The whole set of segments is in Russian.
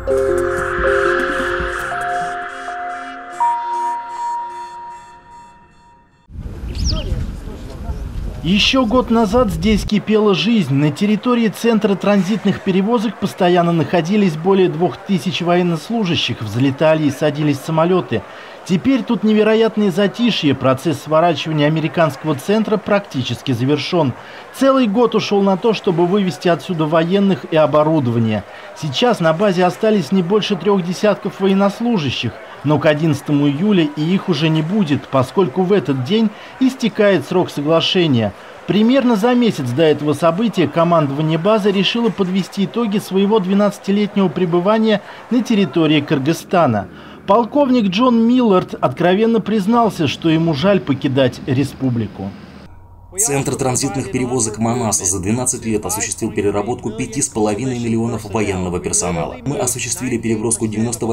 Еще год назад здесь кипела жизнь. На территории Центра транзитных перевозок постоянно находились более 2000 военнослужащих, взлетали и садились самолеты. Теперь тут невероятное затишье, процесс сворачивания американского центра практически завершен. Целый год ушел на то, чтобы вывести отсюда военных и оборудование. Сейчас на базе остались не больше 3 десятков военнослужащих, но к 11 июля и их уже не будет, поскольку в этот день истекает срок соглашения. Примерно за месяц до этого события командование базы решило подвести итоги своего 12-летнего пребывания на территории Кыргызстана. Полковник Джон Миллард откровенно признался, что ему жаль покидать республику. Центр транзитных перевозок «Манас» за 12 лет осуществил переработку 5,5 миллионов военного персонала. Мы осуществили переброску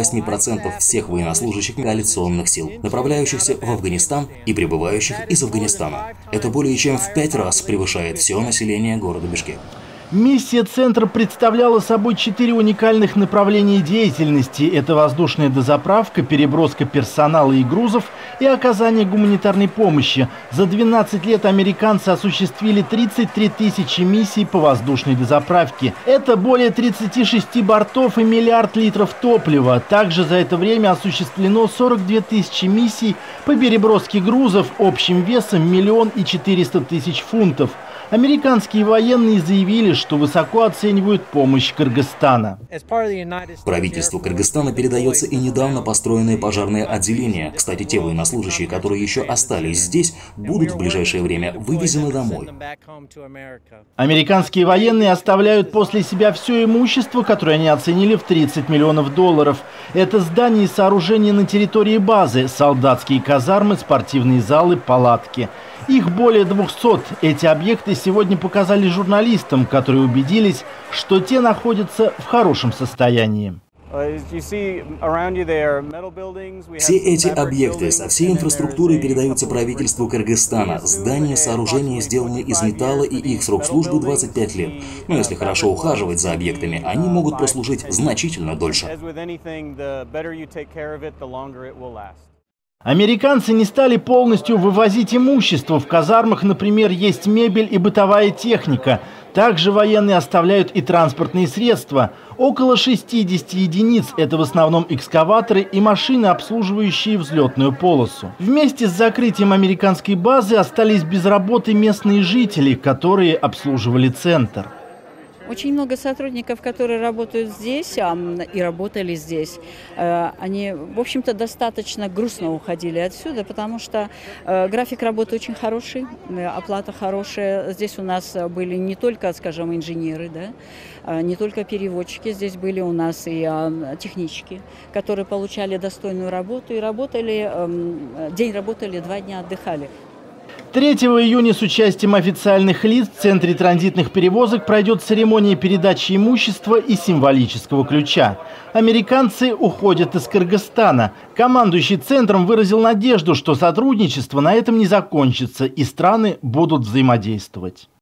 98% всех военнослужащих коалиционных сил, направляющихся в Афганистан и прибывающих из Афганистана. Это более чем в 5 раз превышает все население города Бишкек. Миссия центра представляла собой 4 уникальных направления деятельности. Это воздушная дозаправка, переброска персонала и грузов и оказание гуманитарной помощи. За 12 лет американцы осуществили 33 тысячи миссий по воздушной дозаправке. Это более 36 бортов и миллиард литров топлива. Также за это время осуществлено 42 тысячи миссий по переброске грузов общим весом 1 400 000 фунтов. Американские военные заявили, что высоко оценивают помощь Кыргызстана. Правительству Кыргызстана передается и недавно построенное пожарное отделение. Кстати, те военнослужащие, которые еще остались здесь, будут в ближайшее время вывезены домой. Американские военные оставляют после себя все имущество, которое они оценили в $30 миллионов. Это здания и сооружения на территории базы, солдатские казармы, спортивные залы, палатки. Их более 200. Эти объекты сегодня показали журналистам, которые убедились, что те находятся в хорошем состоянии. Все эти объекты со всей инфраструктурой передаются правительству Кыргызстана. Здания, сооружения сделаны из металла, и их срок службы 25 лет. Но если хорошо ухаживать за объектами, они могут прослужить значительно дольше. Американцы не стали полностью вывозить имущество. В казармах, например, есть мебель и бытовая техника. Также военные оставляют и транспортные средства. Около 60 единиц – это в основном экскаваторы и машины, обслуживающие взлетную полосу. Вместе с закрытием американской базы остались без работы местные жители, которые обслуживали центр. Очень много сотрудников, которые работают здесь и работали здесь, они, в общем-то, достаточно грустно уходили отсюда, потому что график работы очень хороший, оплата хорошая. Здесь у нас были не только, скажем, инженеры, да, не только переводчики, здесь были у нас и технички, которые получали достойную работу и работали, день работали, 2 дня отдыхали. 3 июня с участием официальных лиц в Центре транзитных перевозок пройдет церемония передачи имущества и символического ключа. Американцы уходят из Кыргызстана. Командующий центром выразил надежду, что сотрудничество на этом не закончится и страны будут взаимодействовать.